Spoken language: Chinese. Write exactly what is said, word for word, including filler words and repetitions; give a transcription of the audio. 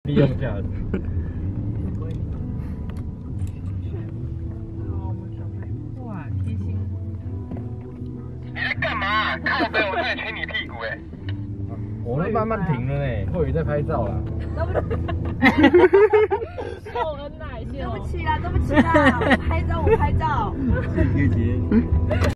利用价值。 哇，贴心。 你在干嘛？靠背，我在亲你屁股哎！ 我们慢慢停了呢，慧宇在拍照啦。 秀恩奶秀。 对不起啦，对不起啦，我拍照，我拍照。 谢谢。